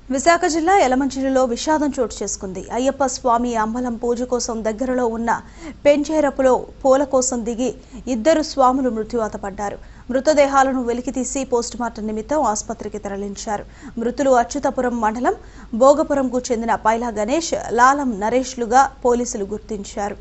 విశాఖ జిల్లా యలమంచిలిలో విషాదం చోటు చేసుకుంది. అయ్యప్ప స్వామి అంబలం పూజ కోసం దగ్గరలో ఉన్న పెంచేరపులో పూల కోసం దిగి ఇద్దరు స్వాములు మృత్యువాత పడ్డారు. మృతదేహాలను వెలికితీసి పోస్టుమార్టం నిమిత్తం ఆసుపత్రికి తరలించారు. మృతులు అచ్యుతపురం మండలం భోగపురంకు చెందిన పైలా గణేష్, లాలం నరేష్లుగా పోలీసులు గుర్తించారు.